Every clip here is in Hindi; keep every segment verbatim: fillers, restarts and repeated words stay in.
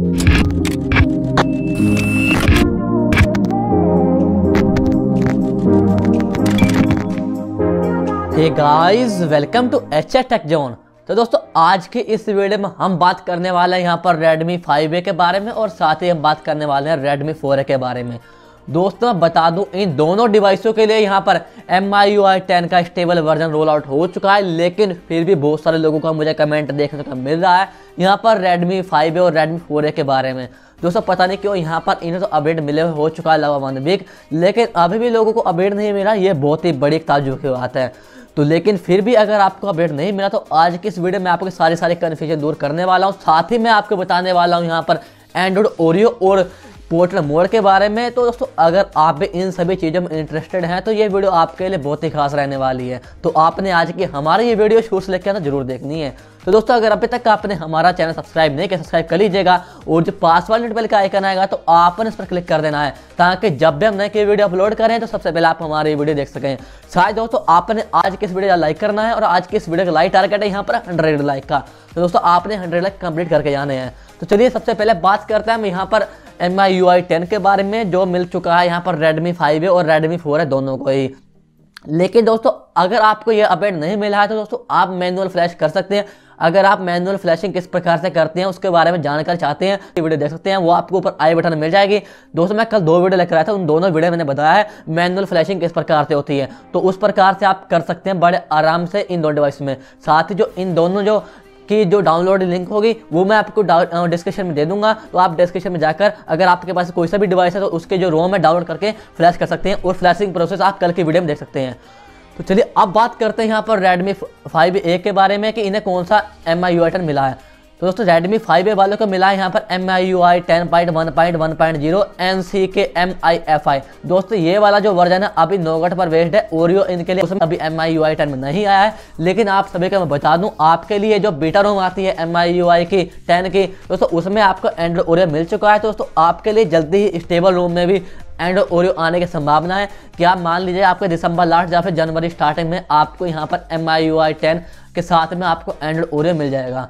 Hey guys, welcome to HH Tech Zone. तो दोस्तों आज के इस वीडियो में हम बात करने वाले हैं यहाँ पर Redmi फाइव ए के बारे में और साथ ही हम बात करने वाले हैं Redmi फोर ए के बारे में। दोस्तों बता दूं, इन दोनों डिवाइसों के लिए यहाँ पर M I U I ten का स्टेबल वर्जन रोल आउट हो चुका है, लेकिन फिर भी बहुत सारे लोगों का मुझे कमेंट देखने को मिल रहा है यहाँ पर Redmi फाइव ए और Redmi फोर ए के बारे में। दोस्तों पता नहीं क्यों यहाँ पर इन्हें तो अपडेट मिले हो चुका है लगभग वन वीक, लेकिन अभी भी लोगों को अपडेट नहीं मिला। ये बहुत ही बड़ी ताज्जुब की बात है। तो लेकिन फिर भी अगर आपको अपडेट नहीं मिला तो आज की इस वीडियो में आपके सारे सारे कन्फ्यूजन दूर करने वाला हूँ। साथ ही मैं आपको बताने वाला हूँ यहाँ पर एंड्रॉइड ओरियो और पोर्ट्रेट मोड के बारे में। तो दोस्तों अगर आप भी इन सभी चीज़ों में इंटरेस्टेड हैं तो ये वीडियो आपके लिए बहुत ही खास रहने वाली है। तो आपने आज की हमारी ये वीडियो शुरू से लेकर आना जरूर देखनी है। तो दोस्तों अगर अभी तक आपने हमारा चैनल सब्सक्राइब नहीं किया, सब्सक्राइब कर लीजिएगा और जो पास वाले नोटिफिकेशन का आइकन आएगा तो आपने इस पर क्लिक कर देना है, ताकि जब भी हम नए की वीडियो अपलोड करें तो सबसे पहले आप हमारी वीडियो देख सकें। शायद दोस्तों आपने आज की इस वीडियो लाइक करना है और आज की इस वीडियो का लाइक टारगेट है यहाँ पर हंड्रेड लाइक का। तो दोस्तों आपने हंड्रेड लाइक कंप्लीट करके जाने हैं। तो चलिए सबसे पहले बात करते हैं हम यहाँ पर M I U I ten के बारे में, जो मिल चुका है यहाँ पर Redmi फाइव ए और Redmi फोर ए दोनों को ही। लेकिन दोस्तों अगर आपको ये अपडेट नहीं मिला है तो दोस्तों आप मैनुअल फ्लैश कर सकते हैं। अगर आप मैनुअल फ्लैशिंग किस प्रकार से करते हैं उसके बारे में जानकारी चाहते हैं, ये वीडियो देख सकते हैं, वो आपको ऊपर आई बटन मिल जाएगी। दोस्तों मैं कल दो वीडियो लेकर आया था, उन दोनों वीडियो मैंने बताया है मैनुअल फ्लैशिंग किस प्रकार से होती है। तो उस प्रकार से आप कर सकते हैं बड़े आराम से इन दोनों डिवाइस में। साथ ही जो इन दोनों जो की जो डाउनलोड लिंक होगी वो मैं आपको डिस्क्रिप्शन में दे दूंगा। तो आप डिस्क्रिप्शन में जाकर अगर आपके पास कोई सा भी डिवाइस है तो उसके जो रोम है डाउनलोड करके फ्लैश कर सकते हैं और फ्लैशिंग प्रोसेस आप कल की वीडियो में देख सकते हैं। तो चलिए अब बात करते हैं यहाँ पर Redmi फाइव ए के बारे में कि इन्हें कौन सा M I U I ten मिला है। तो दोस्तों Redmi फाइव ए वालों को मिला है यहाँ पर M I U I ten point one point one point zero N C K M I F आई। दोस्तों ये वाला जो वर्जन है अभी नोगट पर बेस्ड है, ओरियो इनके लिए उसमें अभी M I U I ten में नहीं आया है। लेकिन आप सभी को मैं बता दूं, आपके लिए जो बीटा रोम आती है एम आई यू आई की टेन की, दोस्तों उसमें आपको एंड्रॉइड ओरियो मिल चुका है। तो दोस्तों आपके लिए जल्दी ही स्टेबल रोम में भी एंड्रॉइड ओरियो आने की संभावना है कि आप मान लीजिए आपके दिसंबर लास्ट या फिर जनवरी स्टार्टिंग में आपको यहाँ पर M I U I ten के साथ में आपको एंड्रॉइड ओरियो मिल जाएगा।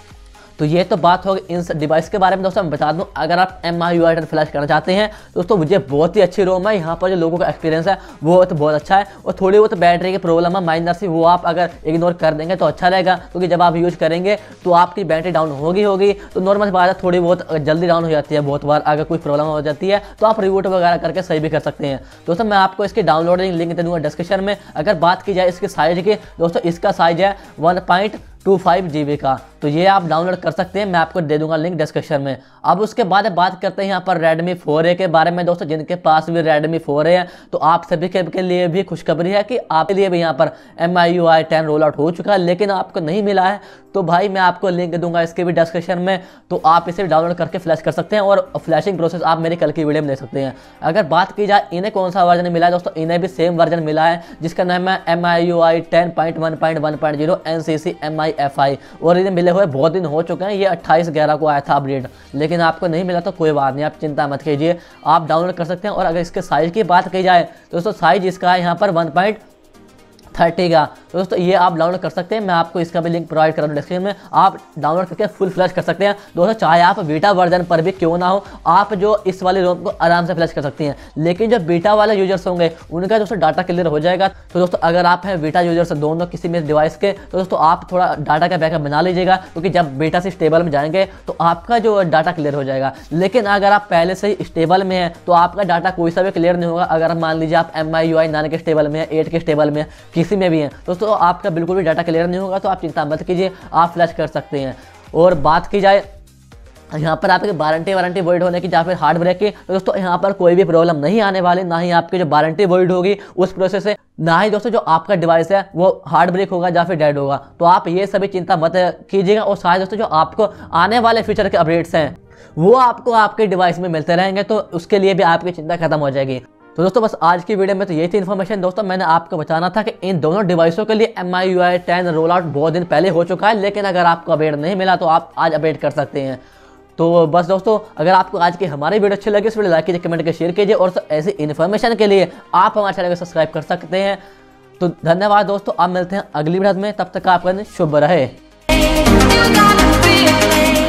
तो ये तो बात होगी इन डिवाइस के बारे में। दोस्तों मैं बता दूं, अगर आप M I U I ten flash करना चाहते हैं दोस्तों मुझे बहुत ही अच्छी रोम है। यहाँ पर जो लोगों का एक्सपीरियंस है वो तो बहुत अच्छा है और थोड़ी बहुत बैटरी की प्रॉब्लम है माइनर सी, वो आप अगर इग्नोर कर देंगे तो अच्छा रहेगा, क्योंकि जब आप यूज करेंगे तो आपकी बैटरी डाउन होगी होगी तो नॉर्मल बात है, थोड़ी बहुत जल्दी डाउन हो जाती है। बहुत बार अगर कोई प्रॉब्लम हो जाती है तो आप रिबूट वगैरह करके सही भी कर सकते हैं। दोस्तों मैं आपको इसकी डाउनलोडिंग लिंक दे दूँगा डिस्क्रिप्शन में। अगर बात की जाए इसके साइज की, दोस्तों इसका साइज है one point two five G B का, तो ये आप डाउनलोड कर सकते हैं, मैं आपको दे दूंगा लिंक डिस्क्रिप्शन में। अब उसके बाद बात करते हैं यहाँ पर Redmi फोर ए के बारे में। दोस्तों जिनके पास भी Redmi फोर ए है तो आप सभी के, के लिए भी खुशखबरी है कि आपके लिए भी यहाँ पर M I U I ten roll out हो चुका है, लेकिन आपको नहीं मिला है तो भाई मैं आपको लिंक दे दूंगा इसके भी डिस्क्रिप्शन में। तो आप इसे डाउनलोड करके फ्लैश कर सकते हैं और फ्लैशिंग प्रोसेस आप मेरी कल की वीडियो में देख सकते हैं। अगर बात की जाए इन्हें कौन सा वर्जन मिला है, दोस्तों इन्हें भी सेम वर्जन मिला है जिसका नाम है M I U I ten point one point one point zero N C C M I F I और इन्हें मिले हुए बहुत दिन हो चुके हैं। ये अट्ठाईस ग्यारह को आया था अपडेट, लेकिन आपको नहीं मिला तो कोई बात नहीं, आप चिंता मत कीजिए, आप डाउनलोड कर सकते हैं। और अगर इसके साइज़ की बात की जाए तो दोस्तों साइज इसका है यहाँ पर वन पॉइंट थर्टी का। तो दोस्तों ये आप डाउनलोड कर सकते हैं, मैं आपको इसका भी लिंक प्रोवाइड कर दूँ डिस्क्रिप्शन में। आप डाउनलोड करके फुल फ्लैश कर सकते हैं। दोस्तों चाहे आप बीटा वर्जन पर भी क्यों ना हो, आप जो इस वाले रोम को आराम से फ्लैश कर सकते हैं। लेकिन जो बीटा वाले यूजर्स होंगे उनका दोस्तों डाटा क्लियर हो जाएगा। तो दोस्तों अगर आप हैं बीटा यूजर्स दोनों किसी भी डिवाइस के, तो दोस्तों आप थोड़ा डाटा का बैकअप बना लीजिएगा, क्योंकि जब बीटा से स्टेबल में जाएंगे तो आपका जो डाटा क्लियर हो जाएगा। लेकिन अगर आप पहले से ही स्टेबल में हैं तो आपका डाटा कोई सा भी क्लियर नहीं होगा। अगर मान लीजिए आप M I U I nine के स्टेबल में, एट के स्टेबल में, किसी में भी हैं दोस्तों तो आपका बिल्कुल भी डाटा क्लियर नहीं होगा, तो आप चिंता मत कीजिए, आप फ्लैश कर सकते हैं। और बात की जाए यहाँ पर आपकी वारंटी वारंटी वॉइड होने की या फिर हार्ड ब्रेक की, तो दोस्तों यहाँ पर कोई भी प्रॉब्लम नहीं आने वाली, ना ही आपकी जो वारंटी वॉइड होगी उस प्रोसेस से, ना ही दोस्तों जो आपका डिवाइस है वो हार्ड ब्रेक होगा या फिर डेड होगा। तो आप ये सभी चिंता मत कीजिएगा। और साथ दोस्तों जो आपको आने वाले फ्यूचर के अपडेट्स हैं वो आपको आपके डिवाइस में मिलते रहेंगे, तो उसके लिए भी आपकी चिंता खत्म हो जाएगी। तो दोस्तों बस आज की वीडियो में तो यही थी इन्फॉर्मेशन। दोस्तों मैंने आपको बताना था कि इन दोनों डिवाइसों के लिए M I U I ten roll out बहुत दिन पहले हो चुका है, लेकिन अगर आपको अपडेट नहीं मिला तो आप आज अपडेट कर सकते हैं। तो बस दोस्तों अगर आपको आज की हमारी वीडियो अच्छी लगी इस वीडियो लाइक कीजिए, कमेंट करके शेयर कीजिए और ऐसी इन्फॉर्मेशन के लिए आप हमारे चैनल को सब्सक्राइब कर सकते हैं। तो धन्यवाद दोस्तों, आप मिलते हैं अगली वीडियो में, तब तक आपका दिन शुभ रहे।